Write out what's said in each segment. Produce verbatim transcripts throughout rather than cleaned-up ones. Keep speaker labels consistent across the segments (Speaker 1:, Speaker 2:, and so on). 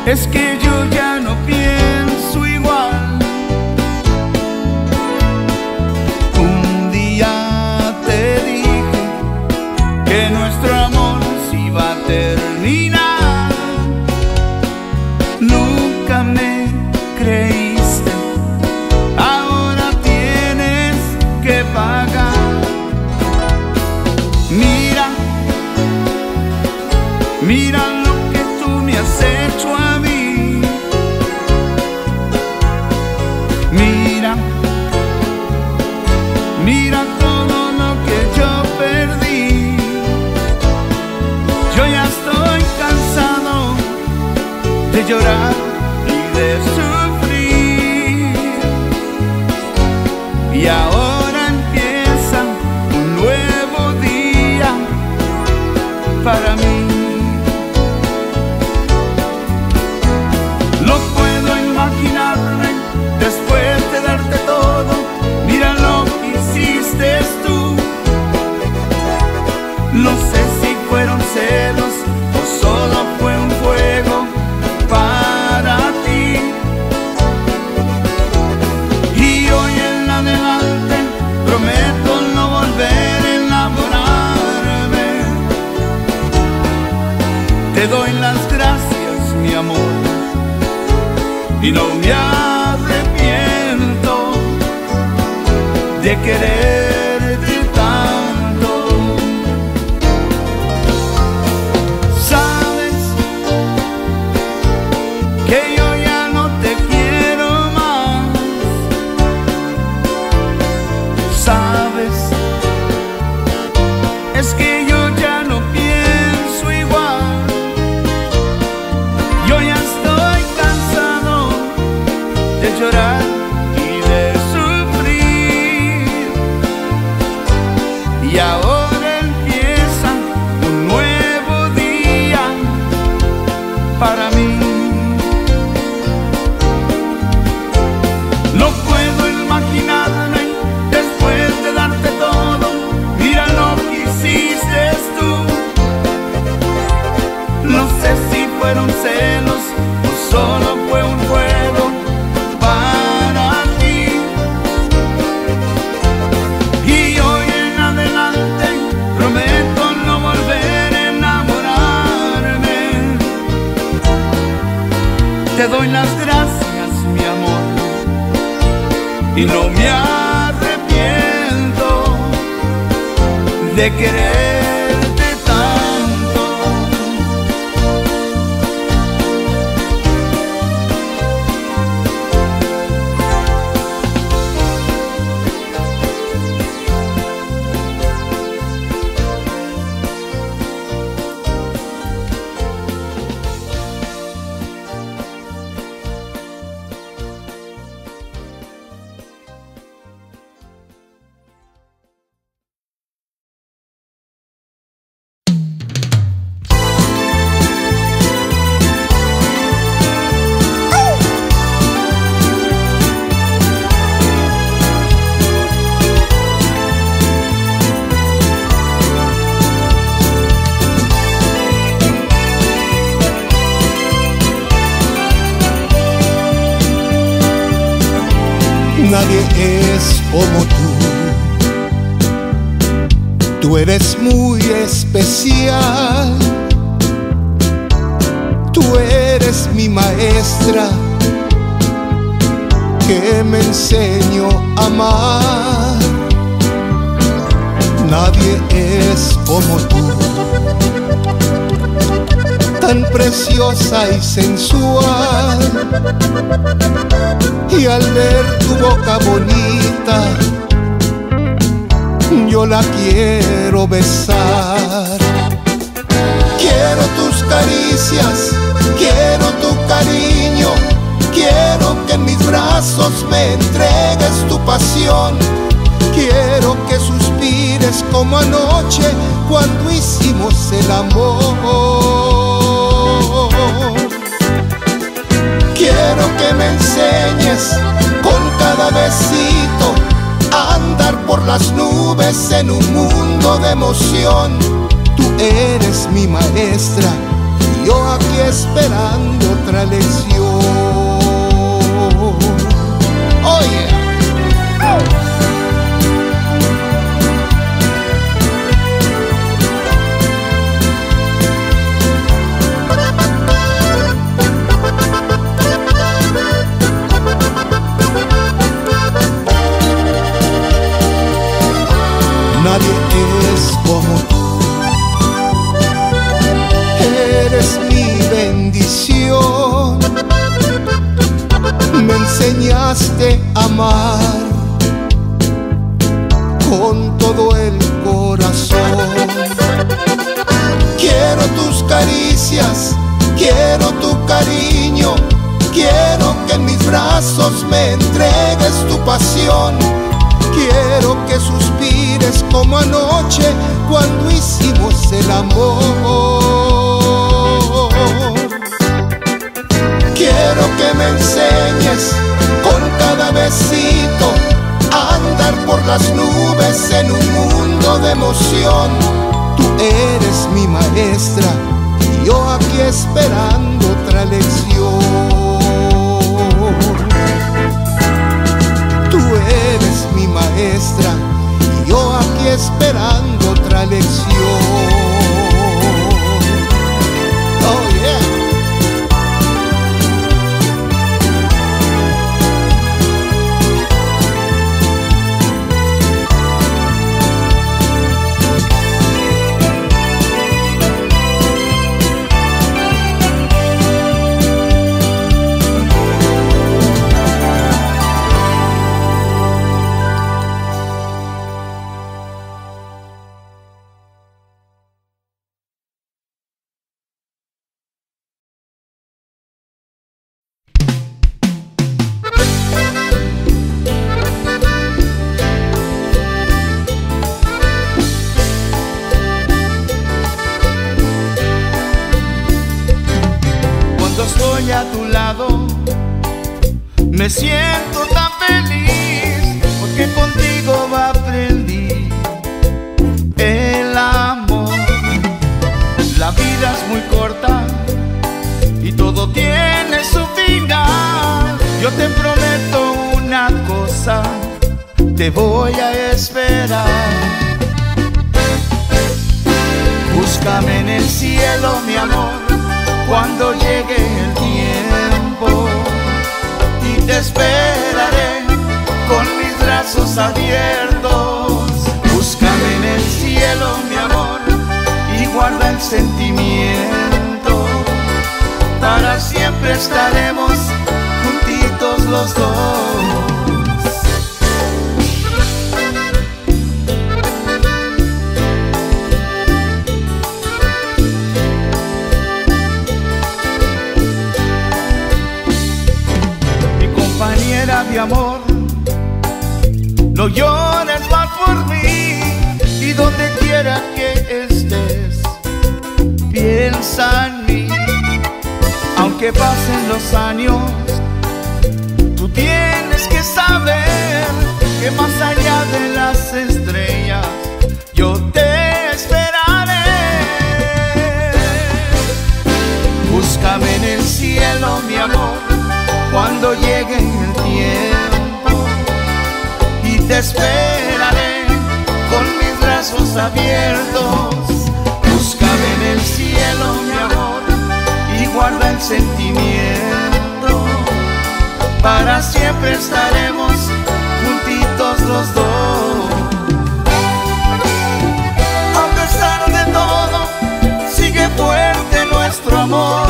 Speaker 1: Es que yo ya no pienso igual. Un día te dije que nuestro amor se iba a terminar. Nunca me creíste, ahora tienes que pagar. Mira, mira lo que tú me has hecho a mí. Mira, mira todo lo que yo perdí. Yo ya estoy cansado de llorar y de sufrir. Y ahora empieza un nuevo día para mí. No puedo imaginarme después de darte todo. Mira lo que hiciste tú. No sé si fueron celos o solo fue un juego para ti. Y hoy en adelante prometo no volver a enamorarme. Te doy las gracias, mi amor, y no me arrepiento de quererte tanto. Sabes que yo ya no te quiero más. Sabes, es que yo ya no pienso igual. Yo ya estoy cansado de llorar y de sufrir. Y ahora empieza un nuevo día para mí. No puedo imaginarme después de darte todo. Mira lo que hiciste tú. No sé si fueron celos o solo fue un juego para ti. Y hoy en adelante prometo no volver a enamorarme. Te doy las gracias, mi amor, y no me arrepiento de quererte tanto.
Speaker 2: Nadie es como tú. Tú eres muy especial. Tú eres mi maestra que me enseñó a amar. Nadie es como tú, tan preciosa y sensual. Y al ver tu boca bonita, yo la quiero besar. Quiero tus caricias, quiero tu cariño, quiero que en mis brazos me entregues tu pasión. Quiero que suspires como anoche cuando hicimos el amor. Quiero que me enseñes con cada besito a andar por las nubes en un mundo de emoción. Tú eres mi maestra y yo aquí esperando otra lección. Oh yeah. Oh. Nadie es como tú, eres mi bendición. Me enseñaste a amar con todo el corazón. Quiero tus caricias, quiero tu cariño, quiero que en mis brazos me entregues tu pasión. Quiero que suspires como anoche cuando hicimos el amor. Quiero que me enseñes con cada besito a andar por las nubes en un mundo de emoción. Tú eres mi maestra y yo aquí esperando otra lección. Tú eres mi maestra y yo aquí esperando otra lección. Oh yeah.
Speaker 1: Estoy a tu lado, me siento tan feliz, porque contigo aprendí el amor. La vida es muy corta y todo tiene su final. Yo te prometo una cosa, te voy a esperar. Búscame en el cielo, mi amor, cuando llegue el tiempo, y te esperaré con mis brazos abiertos. Búscame en el cielo, mi amor, y guarda el sentimiento. Para siempre estaremos juntitos los dos. De amor, no llores más por mí, y donde quiera que estés, piensa en mí. Aunque pasen los años, tú tienes que saber que más allá de las estrellas yo te esperaré. Búscame en el cielo, mi amor, cuando llegue el tiempo, y te esperaré con mis brazos abiertos. Búscame en el cielo, mi amor, y guarda el sentimiento. Para siempre estaremos juntitos los dos. A pesar de todo, sigue fuerte nuestro amor,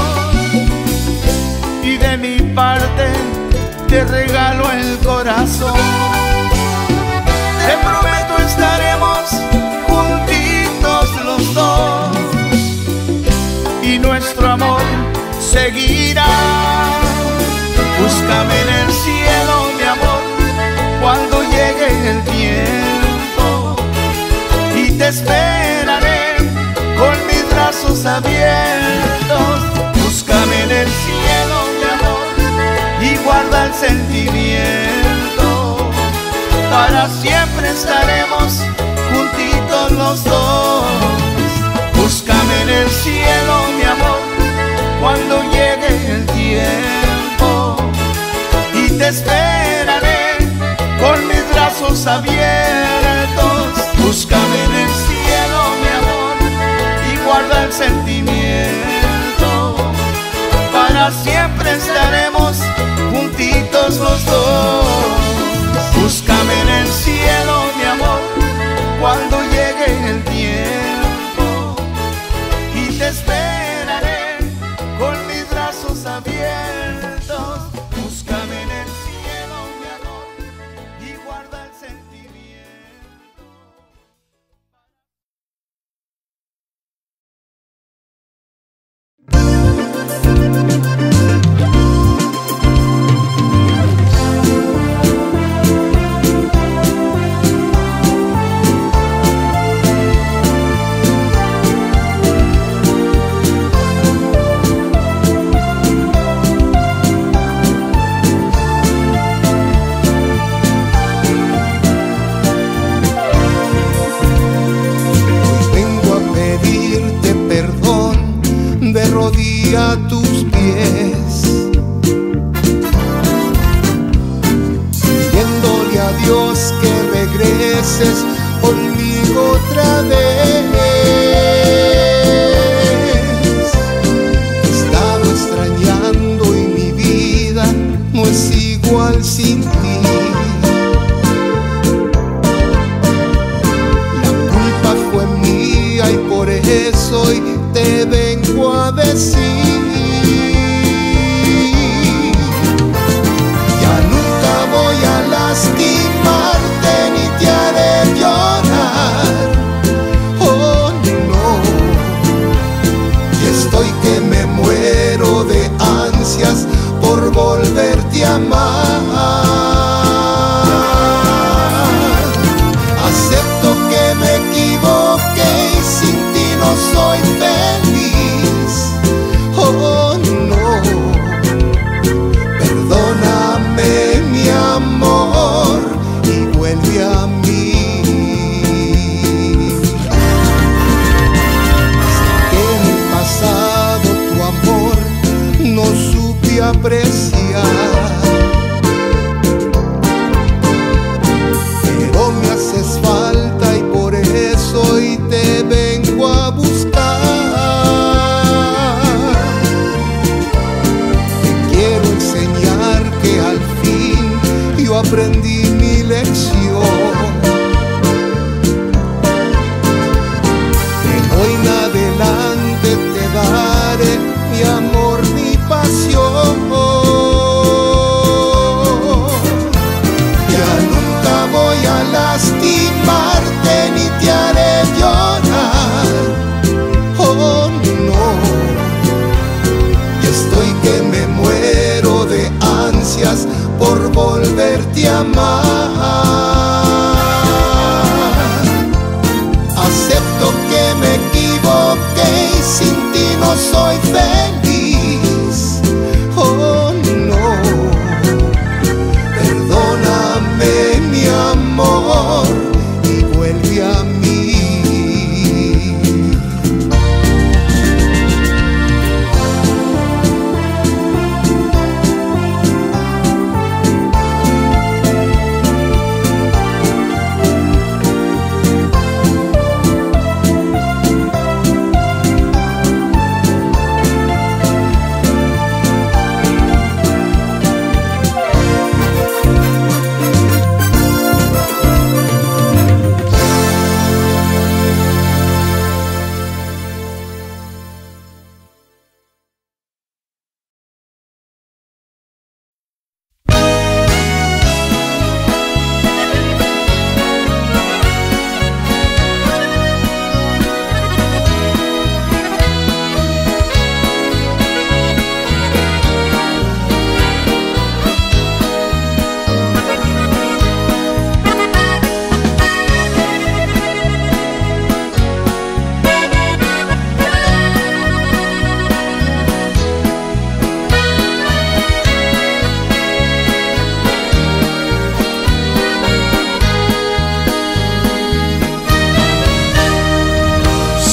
Speaker 1: y de mi parte te regalo el corazón. Te prometo estaremos juntitos los dos, y nuestro amor seguirá. Búscame en el cielo, mi amor, cuando llegue el tiempo, y te esperaré con mis brazos abiertos. Búscame en el cielo, y guarda el sentimiento. Para siempre estaremos juntitos los dos. Búscame en el cielo, mi amor, cuando llegue el tiempo, y te esperaré con mis brazos abiertos. Búscame en el cielo, mi amor, y guarda el sentimiento. Para siempre estaremos juntitos los dos. Búscame en el cielo, mi amor, cuando llegue el tiempo, y te esperaré con mis brazos abiertos. Búscame en el cielo, mi amor, y guarda el sentimiento.
Speaker 2: A tus pies, pidiéndole a Dios que regreses conmigo otra vez. Te estaba extrañando y mi vida no es igual sin ti. La culpa fue mía y por eso hoy te vengo a decir: ya nunca voy a lastimarte ni te haré llorar. Oh no, y estoy que me muero de ansias por volverte a amar. Acepto que me equivoqué y sin ti no soy feliz. Oh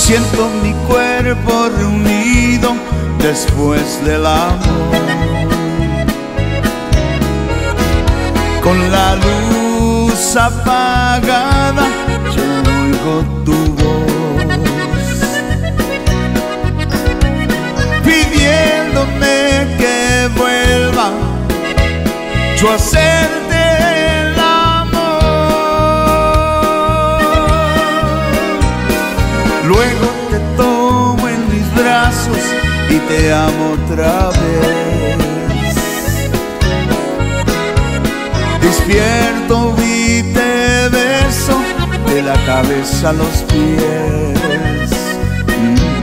Speaker 1: Siento mi cuerpo reunido después del amor. Con la luz apagada yo oigo tu voz, pidiéndome que vuelva yo a hacerte el amor. Luego te tomo en mis brazos y te amo otra vez. Despierto y te beso de la cabeza a los pies, mm.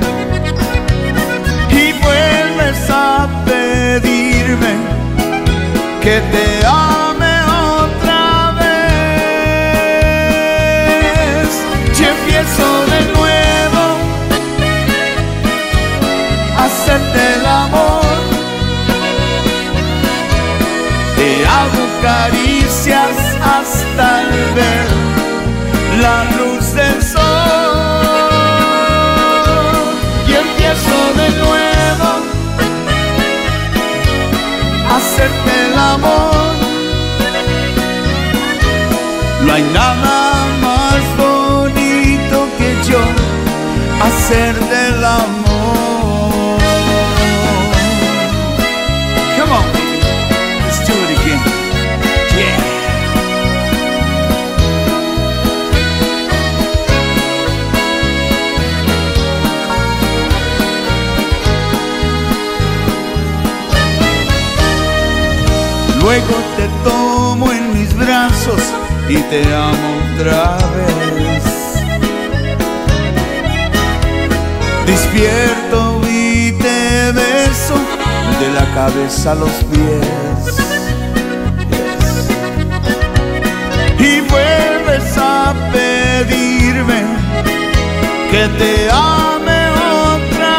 Speaker 1: Y vuelves a pedirme que te ame otra vez. Y empiezo de nuevo a hacerte el amor. Te hago caricias hasta el ver la luz del sol. Y empiezo de nuevo a hacerte el amor. No hay nada más bonito que yo hacerte el amor. Come on, let's do it again. Yeah. Luego te tomo en mis brazos y te amo otra vez. Despierto y te beso de la cabeza a los pies, yes. Y vuelves a pedirme que te ame otra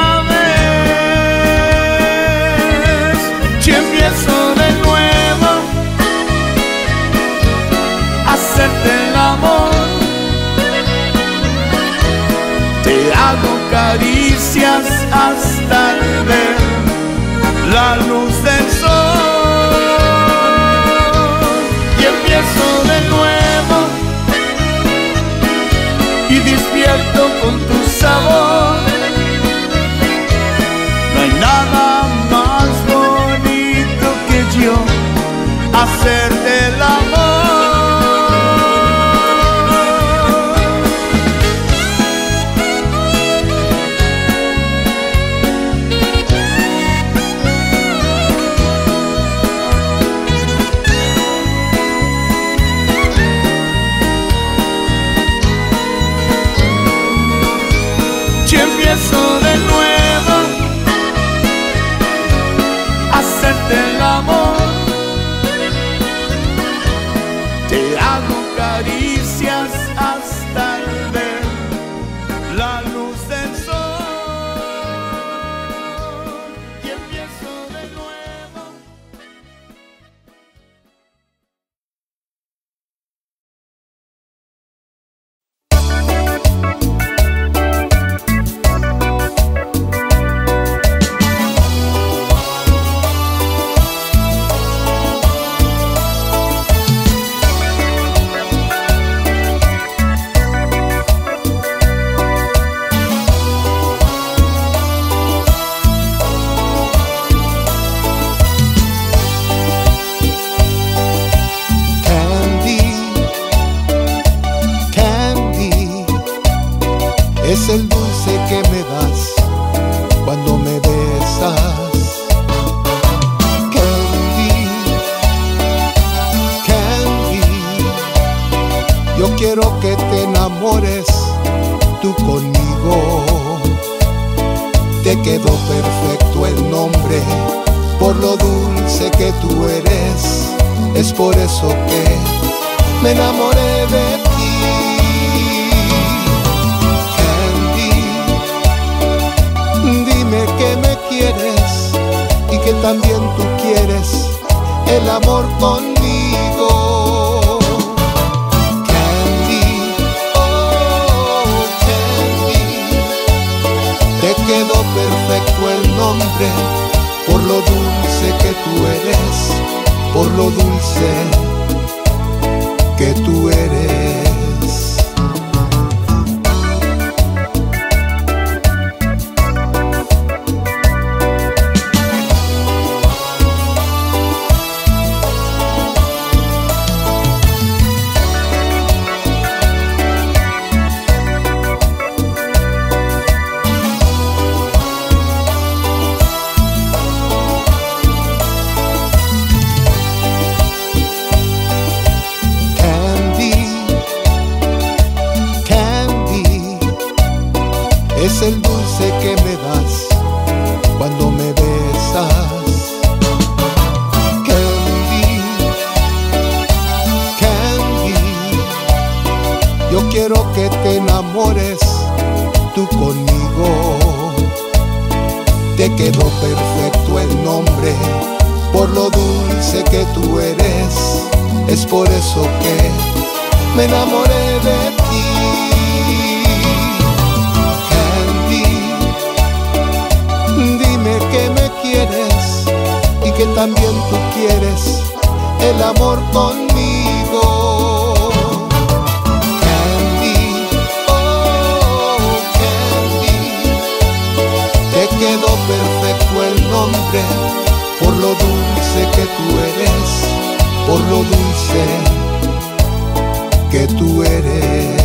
Speaker 1: vez. Y empiezo de nuevo a hacerte el amor. Te hago caricias hasta ver la luz del sol. Y empiezo de nuevo y despierto con tu sabor. No hay nada más bonito que yo hacerte el amor. Y empiezo de nuevo a hacerte el amor. Te hago caricias hasta ver la luz del sol. Y empiezo de nuevo.
Speaker 2: Es el dulce que me das cuando me besas. Candy, Candy, yo quiero que te enamores tú conmigo. Te quedó perfecto el nombre por lo dulce que tú eres. Es por eso que me enamoré de ti. Dime que me quieres y que también tú quieres el amor conmigo. Candy, oh Candy, es el dulce que me das cuando me besas. Candy, Candy, yo quiero que te enamores tú conmigo. Te quedó perfecto el nombre por lo dulce que tú eres. Es por eso que me enamoré de ti. Candy, dime que me quieres y que también tú quieres el amor conmigo. Candy, oh Candy, te quedó perfecto el nombre por lo dulce que tú eres, por lo dulce que tú eres.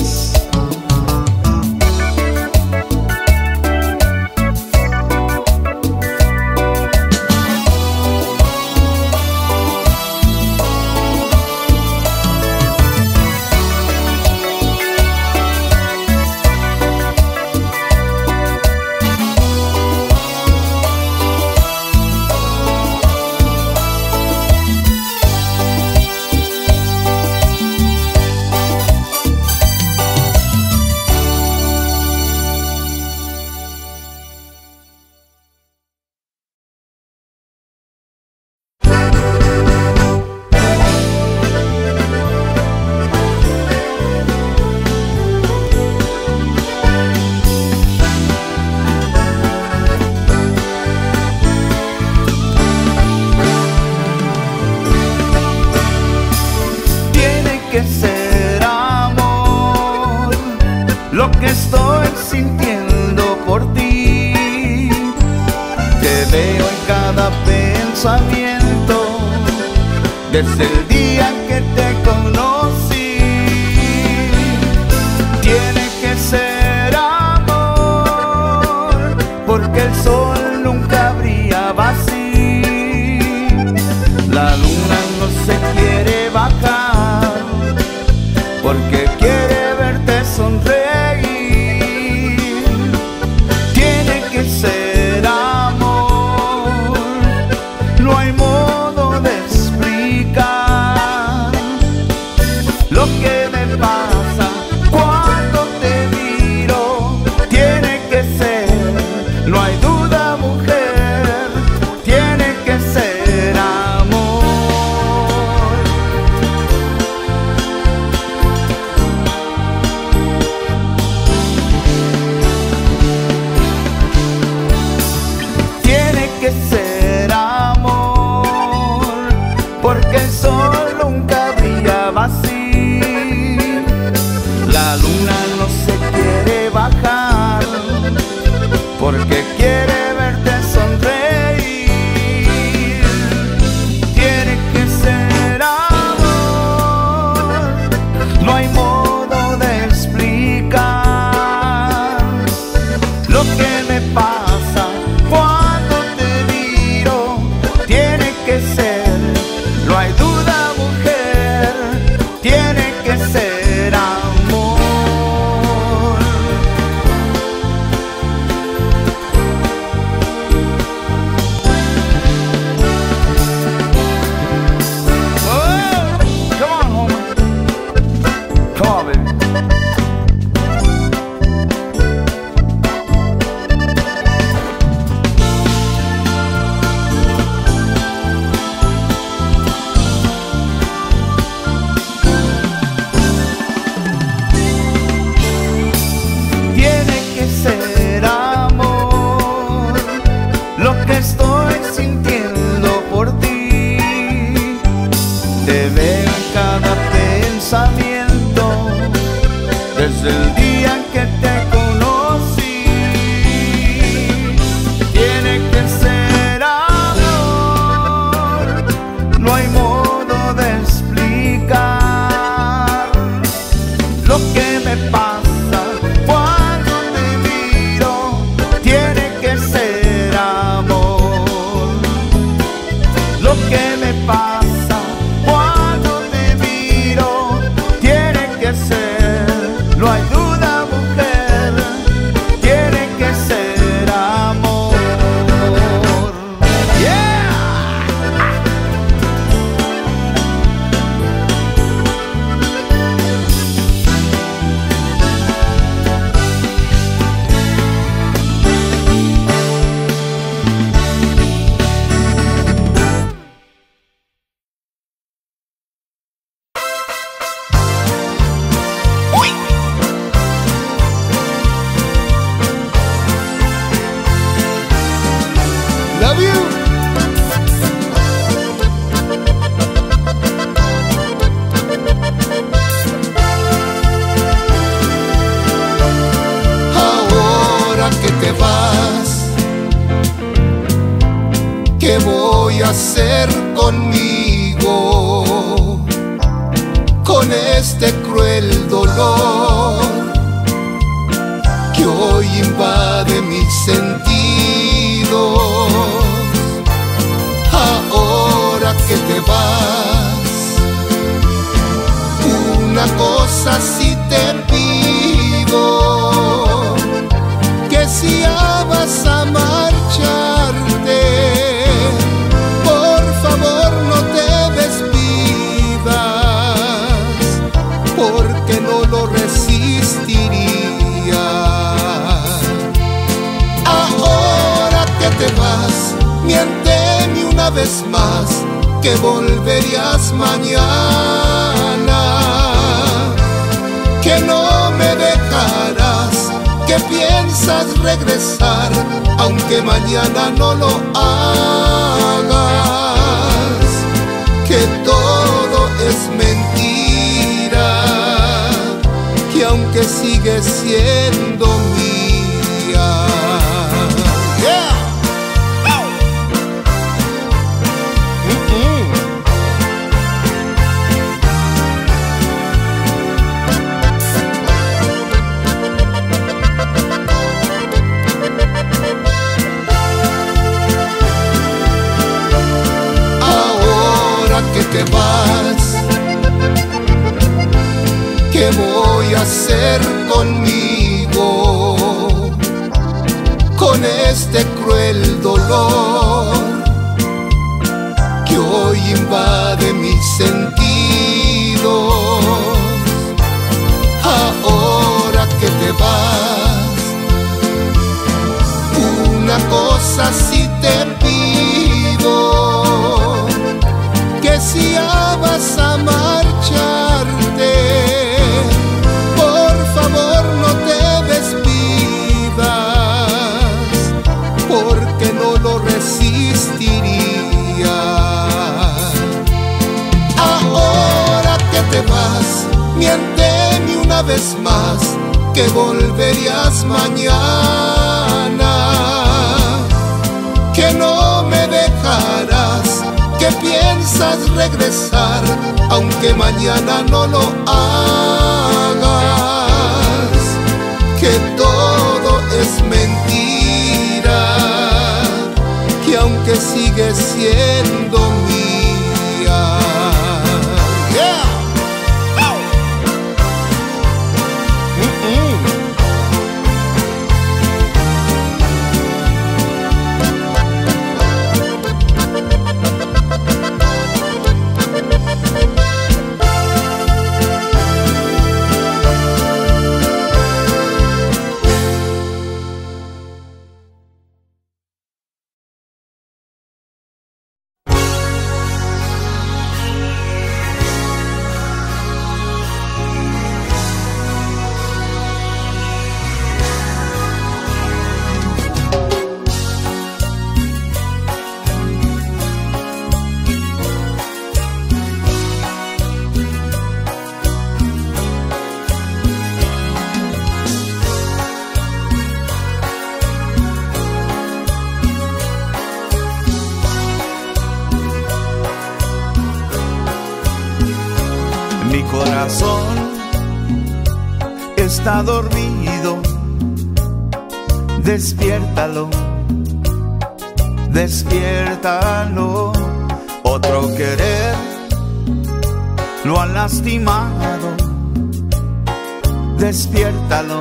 Speaker 1: Que ser amor lo que estoy sintiendo por ti. Te veo en cada pensamiento desde el día que te conocí. Tiene que ser amor porque el sol nunca brillaba así. La luna no se quiere bajar porque quiere verte sonreír. Tiene que ser amor, no hay modo de explicar lo que me pasa cuando te miro. Tiene que ser, no hay duda mujer, tiene que ser amor. Que ser amor porque el sol nunca brillaba así. La luna no se quiere bajar porque quiere verte sonreír. Tiene que ser amor, no hay modo de explicar lo que me pasa cuando tiene que ser, no hay duda mujer, tiene que ser amor. Oh, come on, homie. Come on, baby.
Speaker 2: hacer conmigo con este cruel dolor que hoy invade mis sentidos? Ahora que te vas, una cosa sí te pido, que si ya vas a marcharte, por favor no te despidas, porque no lo resistiría. Ahora que te vas, miénteme una vez más que volverías mañana, que no me dejarás, que piensas regresar, aunque mañana no lo hagas, que todo es mentira, que aunque sigues siendo mía. Yeah. Que te vas, ¿qué voy a hacer conmigo con este cruel dolor que hoy invade mis sentidos? Ahora que te vas, una cosa sí te pido, que si ya vas a marcharte, por favor no te despidas, porque no lo resistiría. Ahora que te vas, miénteme una vez más que volverías mañana, que no me dejarás, que piensas regresar, aunque mañana no lo hagas, que todo es mentira, que aunque sigues siendo mía. Yeah. Mm-mm.
Speaker 1: Mi corazón está dormido, despiértalo, despiértalo. Otro querer lo ha lastimado, despiértalo,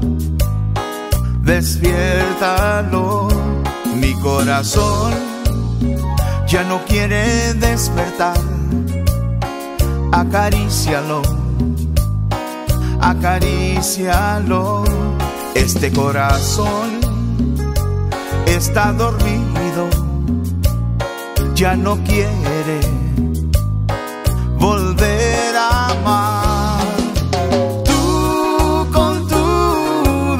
Speaker 1: despiértalo. Mi corazón ya no quiere despertar. Acarícialo, acarícialo. Este corazón está dormido, ya no quiere volver a amar. Tú con tu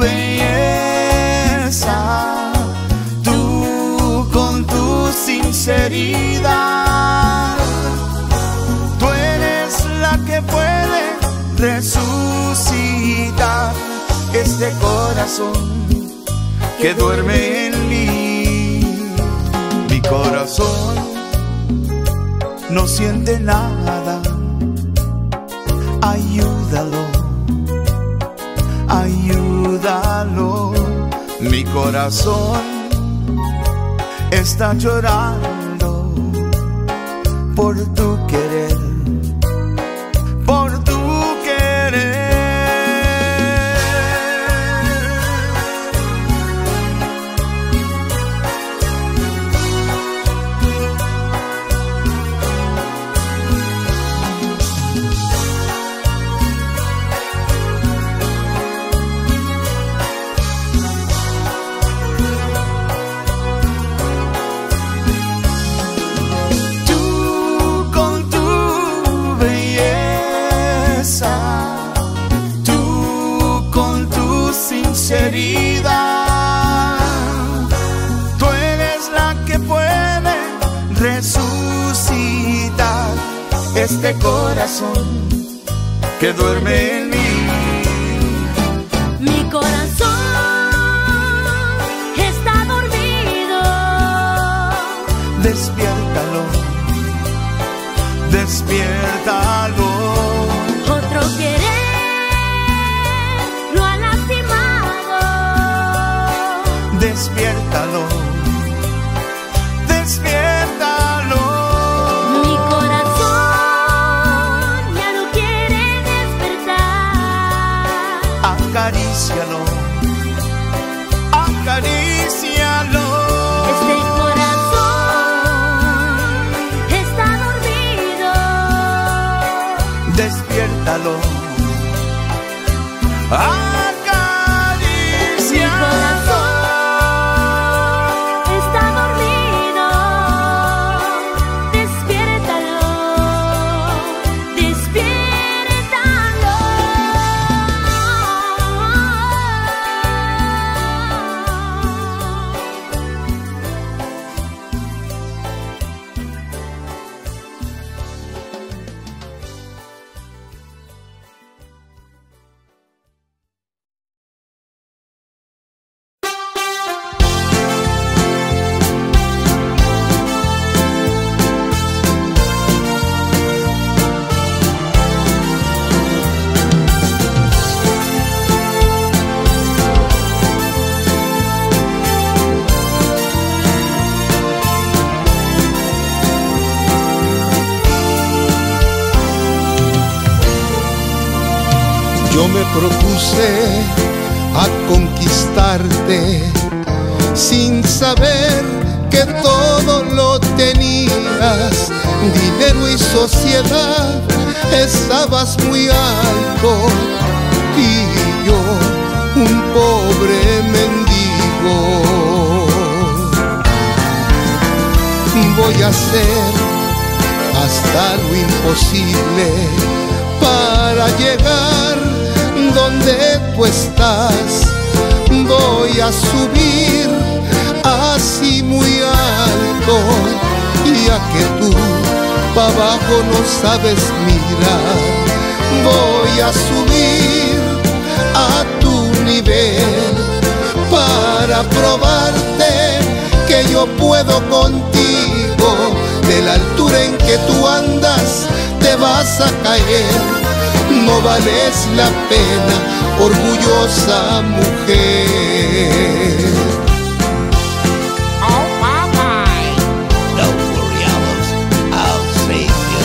Speaker 1: belleza, tú con tu sinceridad, tú eres la que puede resucitar este corazón que duerme en mí. Mi corazón no siente nada. Ayúdalo, ayúdalo. Mi corazón está llorando por tu querer, por tu querer. Sinceridad, tú eres la que puede resucitar este corazón que duerme en mí.
Speaker 3: Mi corazón está dormido.
Speaker 1: Despiértalo, despiértalo.
Speaker 3: Otro querer
Speaker 1: despiértalo, despiértalo.
Speaker 3: Mi corazón ya no quiere despertar.
Speaker 1: Acarícialo, acarícialo.
Speaker 3: Este corazón está dormido.
Speaker 1: Despiértalo.
Speaker 2: Yo me propuse a conquistarte sin saber que todo lo tenías. Dinero y sociedad, estabas muy alto y yo un pobre mendigo. Voy a hacer hasta lo imposible para llegar donde tú estás. Voy a subir así muy alto, ya que tú pa' abajo no sabes mirar. Voy a subir a tu nivel para probarte que yo puedo contigo. De la altura en que tú andas te vas a caer. No vales la pena, orgullosa mujer.
Speaker 4: Oh, mamá.
Speaker 5: Don't worry, Alice, I'll save you.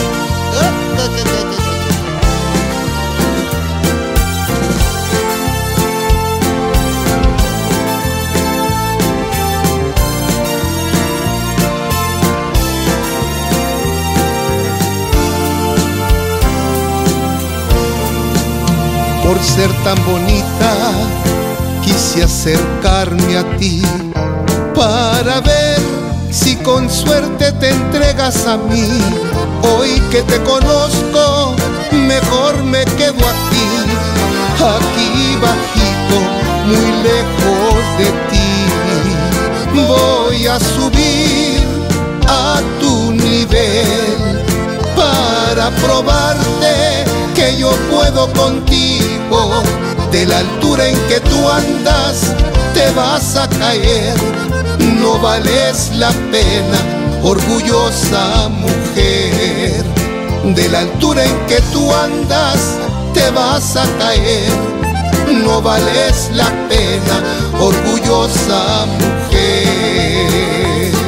Speaker 2: Por ser tan bonita, quise acercarme a ti para ver si con suerte te entregas a mí. Hoy que te conozco, mejor me quedo aquí, aquí bajito, muy lejos de ti. Voy a subir a tu nivel para probarte que yo puedo contigo. De la altura en que tú andas te vas a caer. No vales la pena, orgullosa mujer. De la altura en que tú andas te vas a caer, no vales la pena, orgullosa mujer.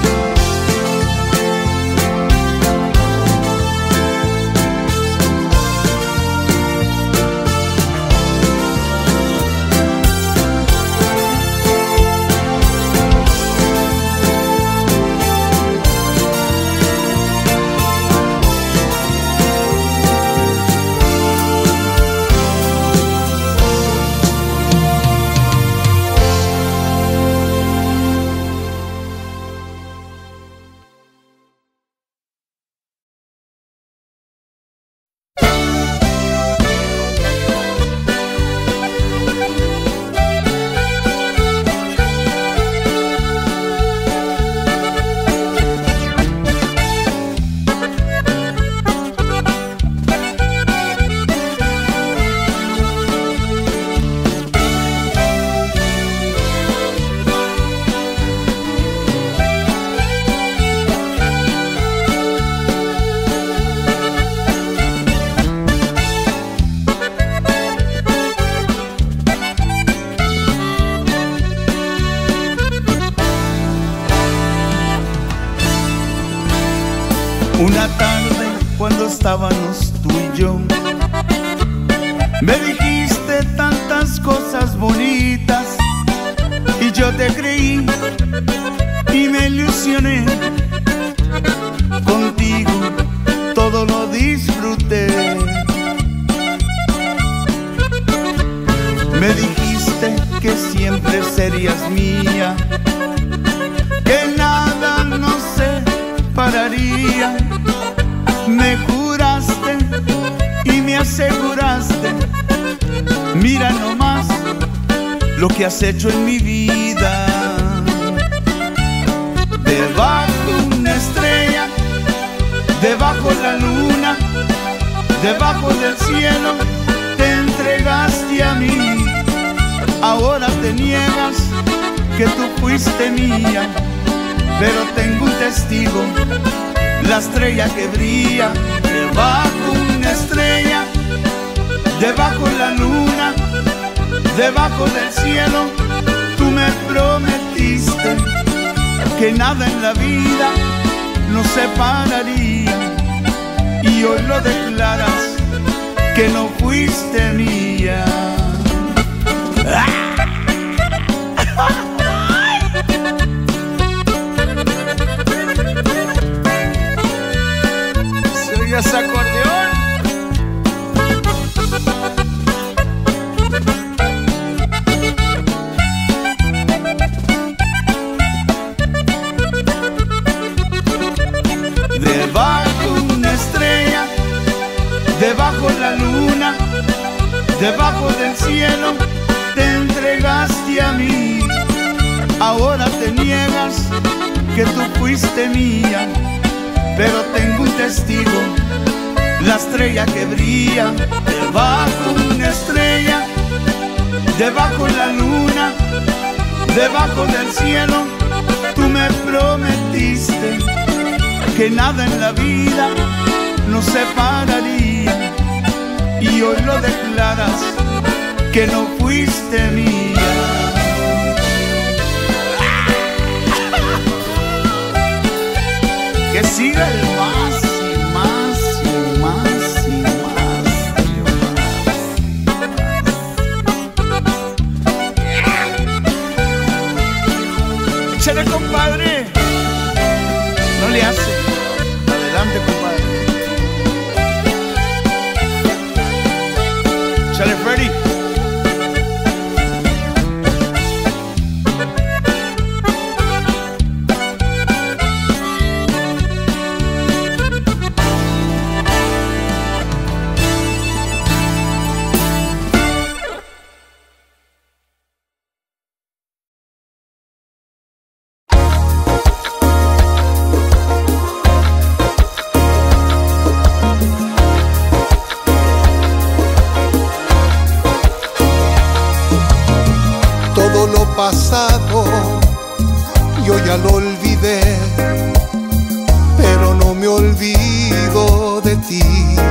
Speaker 1: Una tarde cuando estábamos tú y yo, me dijiste tantas cosas bonitas y yo te creí y me ilusioné. Contigo todo lo disfruté. Me dijiste que siempre serías mía, que nada nos separaría. Me juraste y me aseguraste, mira nomás lo que has hecho en mi vida. Debajo una estrella, debajo la luna, debajo del cielo, te entregaste a mí. Ahora te niegas que tú fuiste mía, pero tengo un testigo, la estrella que brilla. Debajo una estrella, debajo la luna, debajo del cielo, tú me prometiste que nada en la vida nos separaría, y hoy lo declaras que no fuiste mía. ¿Se oye ese acordeón? Debajo una estrella, debajo la luna, debajo del cielo, te entregaste a mí. Ahora te niegas que tú fuiste mía, pero tengo un testigo, la estrella que brilla. Debajo una estrella, debajo la luna, debajo del cielo, tú me prometiste que nada en la vida nos separaría, y hoy lo declaras que no fuiste mía. Que siga el más y más y más y más y más. Échale, compadre, no le hace. Adelante, compadre. Échale, Freddy.
Speaker 2: Pasado yo ya lo olvidé, pero no me olvido de ti.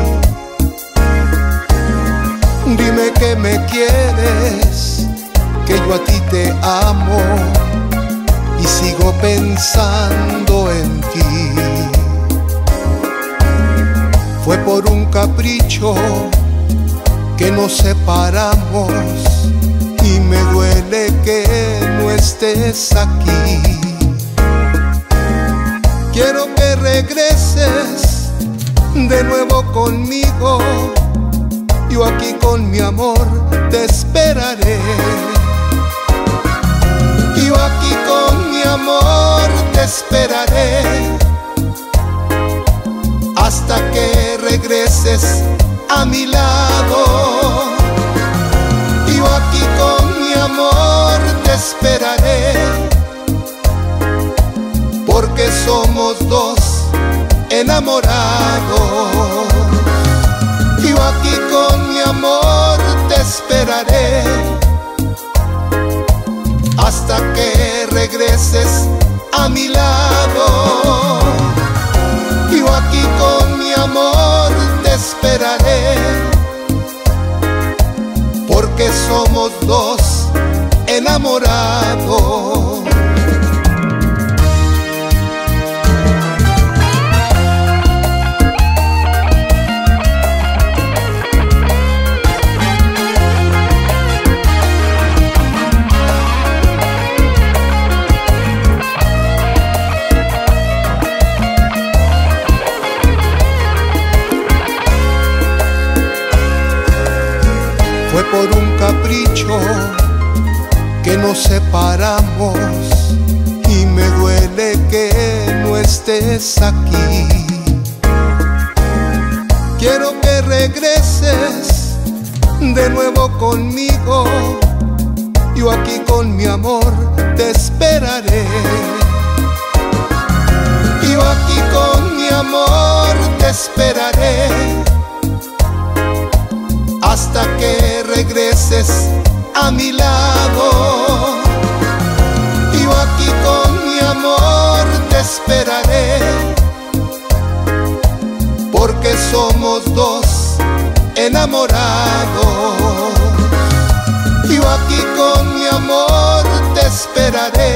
Speaker 2: Dime que me quieres, que yo a ti te amo y sigo pensando en ti. Fue por un capricho que nos separamos y me duele que no estés aquí. Quiero que regreses de nuevo conmigo. Yo aquí con mi amor te esperaré. Yo aquí con mi amor te esperaré hasta que regreses a mi lado. Yo aquí con mi amor te esperaré, porque somos dos enamorados. Yo aquí con mi amor te esperaré hasta que regreses a mi lado. Yo aquí con mi amor te esperaré, porque somos dos enamorados. Fue por un capricho que nos separamos y me duele que no estés aquí. Quiero que regreses de nuevo conmigo. Yo aquí con mi amor te esperaré. Yo aquí con mi amor te esperaré hasta que regreses a mi lado. Yo aquí con mi amor te esperaré, porque somos dos enamorados. Yo aquí con mi amor te esperaré